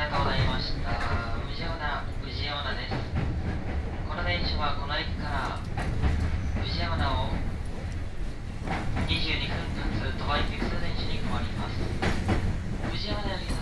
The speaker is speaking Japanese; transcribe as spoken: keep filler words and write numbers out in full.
がとうございました。宇治山宇治山です。この電車はこの駅から宇治山をにじゅうにふんかつ鳥羽行き普通電車に変わります。宇治山駅